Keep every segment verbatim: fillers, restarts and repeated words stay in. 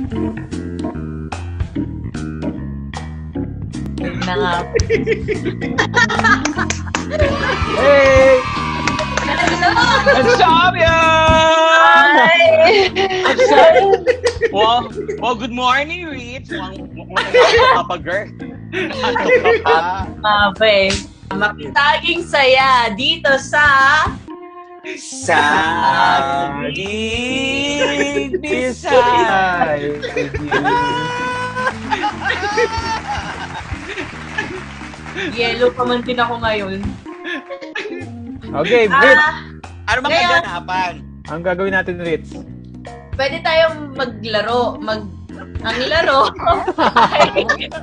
Na nga. Hey! Ang champion! Well, well, good morning, Rich. Mukhang kapag-girl. Ano ka pa? Mabe. Makitaging saya dito sa... Saging Bisay. Yellow pa man din ako ngayon. Okay, Ritz. Ah, Ano bang Ngayon- kaganapan? Ang gagawin natin, Ritz. pwede tayong maglaro. Mag... Ang laro ay...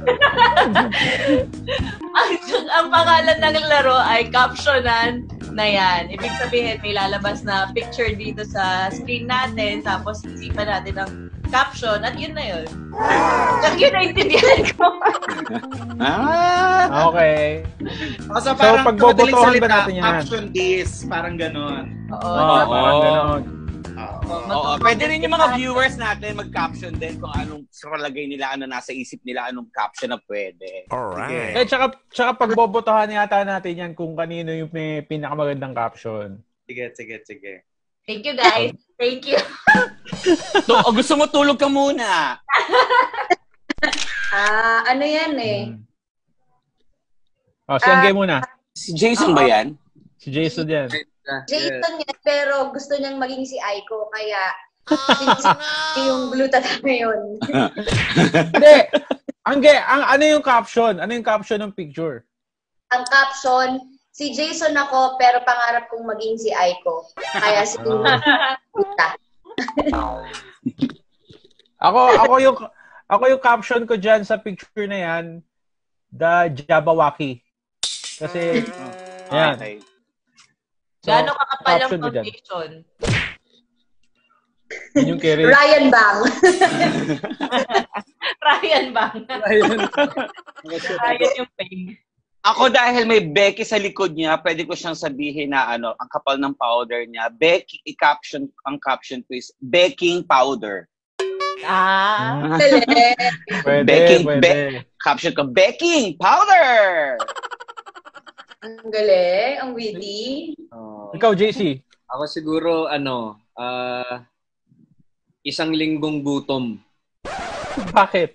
ang, ang pangalan ng laro ay captionan na yan. Ibig sabihin, may lalabas na picture dito sa screen natin, tapos isipan natin ang caption, at yun na yun. Kaya yun naintindihan ko. Ah! Okay. O, so, So, parang pagbobotohan madaling ba salita, natin yan? Option this, parang ganon. Oo. Oo, parang ganon. Oo, pwede rin yung mga viewers natin mag-caption din kung anong palagay nila, ano nasa isip nila, anong caption na pwede. Alright. Eh, tsaka, tsaka pagbobotohan yata natin yan kung kanino yung may pinakamagandang caption. Sige, sige, sige. Thank you, guys. Thank you. So, o gusto mo tulog ka muna? Ah, ano yan eh? Oh, si Angge muna. Si Jason ba yan? Si Jason yan. Jason yan, pero gusto niyang maging si Aiko, kaya yung blue tata ngayon. Hindi! Angge, ang, ano yung caption? Ano yung caption ng picture? Ang caption, si Jason ako, pero pangarap kong maging si Aiko. Kaya si Tita. Ako, ako yung ako yung caption ko diyan sa picture na yan, the Jabawaki. Kasi yan. Okay. So, Gano'ng kakapal ang caption mo dyan. foundation? Yun yung kere. Ryan Bang. Ryan Bang. Ayun. Ryan yung pain. Ako dahil may Becky sa likod niya, pwede ko siyang sabihin na ano, ang kapal ng powder niya. Becky, i-caption, ang caption ko is baking powder. Ah. Pwede, Baking, pwede. be- caption ko, baking powder! Ang galing, ang witty. Oh, Ikaw, J C. ako siguro, ano, ah, isang linggong gutom. Bakit?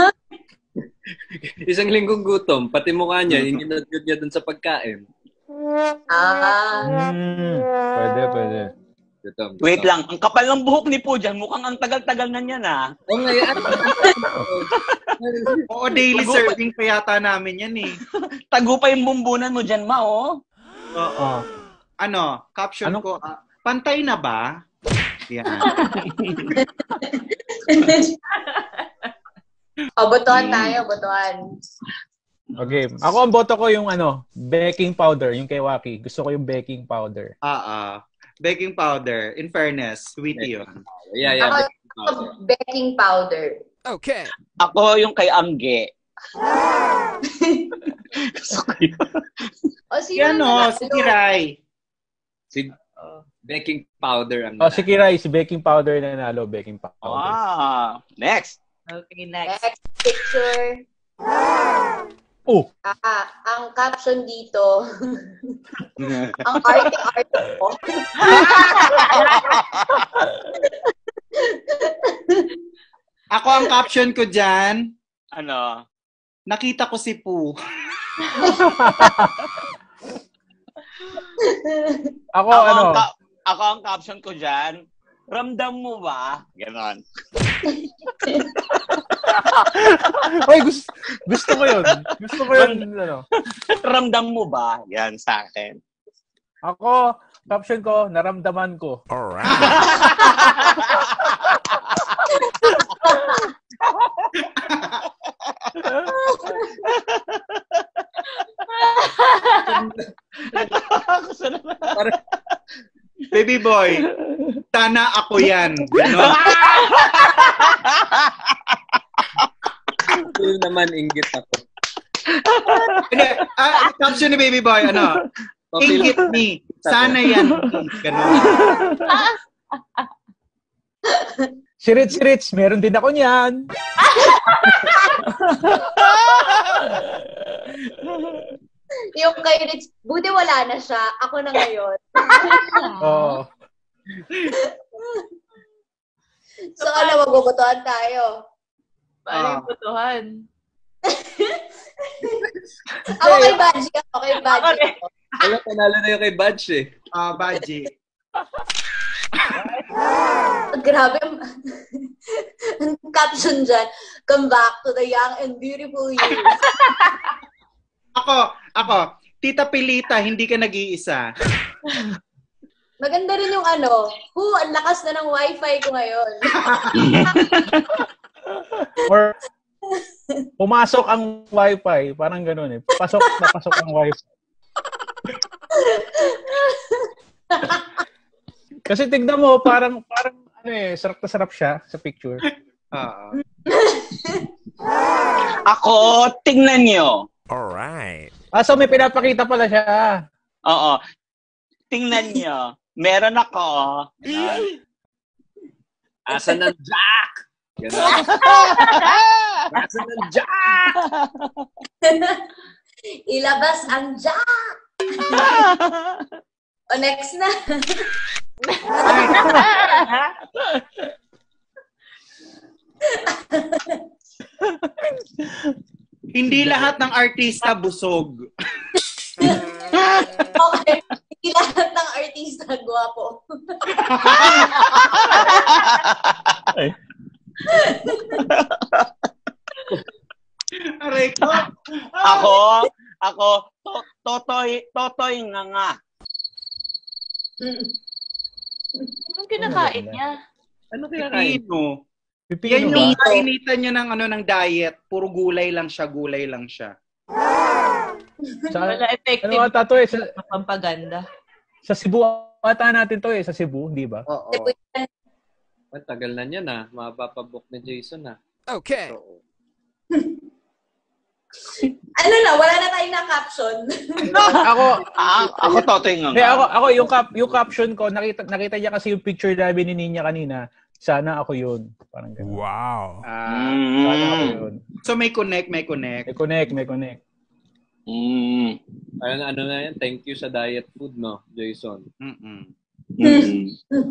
Isang linggong gutom, pati mukha niya, hindi na-good niya dun sa pagkain. Ah. Hmm, pwede, pwede. Gutom, gutom. Wait lang, ang kapal ng buhok ni Pujan, mukhang ang tagal-tagal na niya na. Oh, ngayon. Oo, daily serving pa yata namin yan eh. Tago pa yung bumbunan mo dyan, ma, oh. Oo. Ano, caption Ano? ko, ah, pantay na ba? Yan. O, botohan tayo, botohan. Okay. Ako ang boto ko yung ano, baking powder, yung kay Waki. Gusto ko yung baking powder. Ah, ah. Baking powder. In fairness, sweetie yun. Yeah, yeah. Ako, ako, baking powder. Okay. Ako yung kay Angge. Gusto ko yun. O, sino Yan o, nanalo? si Kiray. Si baking powder ang Oh, si Kiray, si baking powder na nalo, baking powder. Ah, next. Okay, next. Next picture. Oh, Ah, ang caption dito, ang arte-arte ko. Ako ang caption ko dyan, Ano? nakita ko si Pooh. ako, Ako, ano, ang, ka- ako ang caption ko dyan, ramdam mo ba? Ganon. Ay, gusto, gusto ko yun. Gusto ko yun, ano. Ramdam mo ba? Yan sa akin. Ako, caption ko, naramdaman ko. Alright. Baby boy, sana ako yan. Ganon. Yun naman, inggit ako. Hindi, ah, caption ni baby boy, ano? Inggit me. Sana yan. Ganon. Si Rich, si Rich, meron din ako niyan. Yung kay Rich, buti wala na siya. Ako na ngayon. Oo. So, ano, magbubutuhan tayo. Paano yung butuhan? Ako kay Badgie. Ako kay Badgie. Wala, panalo na yung kay Badge eh. Ah, Badgie. Grabe. Ang caption dyan, come back to the young and beautiful you. Ako, ako, Tita Pilita, hindi ka nag-iisa. Maganda rin yung ano, hu, ang lakas na ng wifi ko ngayon. Or, pumasok ang wifi. Parang ganun eh. Pasok na pasok ang wifi. Kasi tignan mo, parang, parang, ano eh, sarap na sarap siya sa picture. Oo. Ako, tingnan nyo. Alright. Ah, so may pinapakita pala siya. Oo. Tingnan nyo. Meron ako. Asan ng Jack? Gano'n. Asan ng Jack? Ilabas ang jack! O, next na. Hindi lahat ng artista busog. Okay. Hindi lahat ng artista gwapo. Aray ko. Ako, ako, to, totoy, totoy nga nga. Anong kinakain niya? Ano kinakain? Pipino. Pipino Yan yung ba? kainitan niya ng ano ng diet. Puro gulay lang siya, gulay lang siya. Sa, Wala effective ano ata to eh? Sa, na pampaganda. sa Cebu ata natin to eh. Sa Cebu, di ba? Oo. Ang tagal na niya na. Mapapabook ni Jason na. Okay. So, Ano na, wala na tayong na-caption. ako, Ah, ako totoy nga hindi, nga. ako, ako yung, cap, yung caption ko, nakita, nakita niya kasi yung picture namin ni Ninya kanina. Sana ako yun. Parang gano'n. Wow. Ah, Sana ako Mm. yun. so may connect, may connect. May connect, may connect. Mm. ano, ano na yan? Thank you sa diet food, no, Jason? Mm-mm. Mm.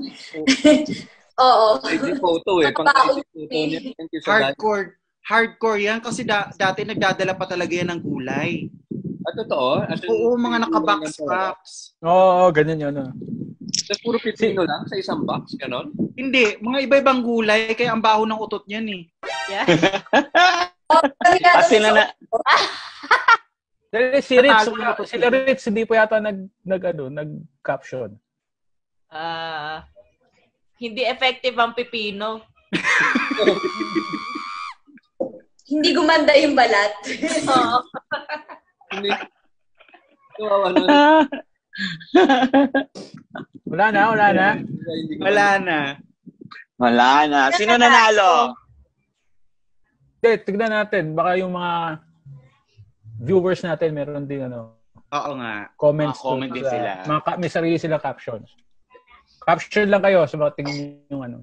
Oo. I G photo eh. Pang I G photo niya. Thank you sa diet. Hardcore. Hardcore yan kasi da- dati nagdadala pa talaga yan ng gulay. Ah, totoo? As in, Oo, mga puro nakabox-box. Oo, oh, ganyan yun. Oh. Tapos puro pipino lang sa isang box, ganon? Hindi, mga iba-ibang gulay kaya ang baho ng utot niyan eh. Yeah. Kasi na na, Dahil si Rich, Natalo si Rich, hindi po yata nag, nag, ano, nag-caption. Ah, hindi effective ang pipino. Hindi gumanda yung balat. Oo. Hindi. Kawawa na. Wala na, wala na. Hindi ko- Wala na. wala na. Sino nanalo? Hindi, tignan natin. Baka yung mga viewers natin, meron din ano, Oo nga. comments. Mga comment doon din sa- sila. Mga, ka- may sarili silang captions. Caption lang kayo sa mga tingin yung ano.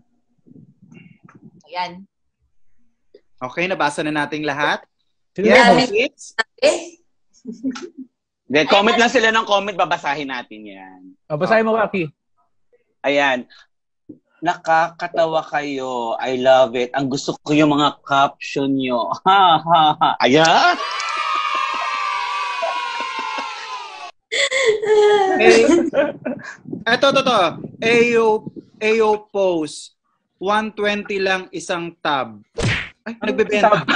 Ayan. Okay, nabasa na nating lahat. Sino Yeah, ba? may- Eh? De, comment lang sila ng comment, babasahin natin yan. Oh, basahin mo, Waki. Ayan. Nakakatawa kayo. I love it. Ang gusto ko yung mga caption nyo. Ha, ha, ha. Ayan. Eh, eto, to, to. A O, A O post. one twenty lang isang tab. Ay, nagbebenta. Tab?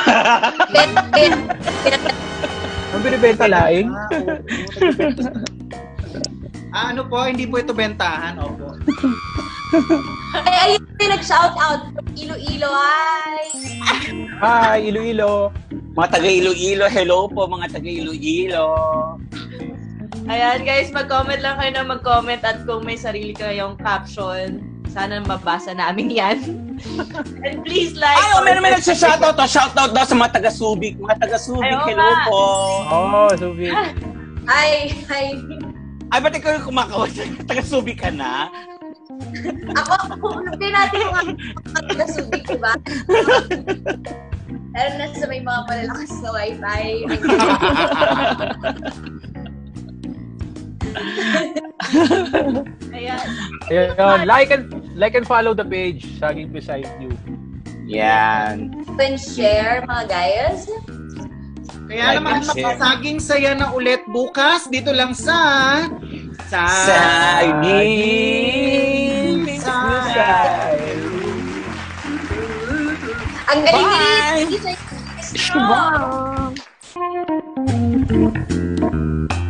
Ang binibenta laing? Ah, oo, nagbebenta. Ah, ano po? Hindi po ito bentahan. Opo. Ay, ayun yung nag-shout out. Ilo-ilo, ay. Hi, Iloilo. Mga taga Iloilo, hello po mga taga Iloilo. Ayan guys, mag-comment lang kayo na mag-comment at kung may sarili kayong caption, sana mabasa namin yan. And please like... Ay, oh, meron may nagsha-shoutout to. Shoutout daw sa mga taga Subic. Mga taga Subic, Ay, oo hello nga. po. Oh, Subi. Ay, ay. Ay, ba't ikaw yung kumakawat? Taga Subic ka na? Ako, hindi natin yung pagkasudik, di ba? Pero nasa may mga malalakas na wifi. Ayan. Ayun, like and like and follow the page, Saging Beside You. Yan. And share, mga guys. Kaya Like naman, and share. makasaging saya na ulit bukas dito lang sa... Sa... Saging Beside Ang galing Bye! ni Lisa.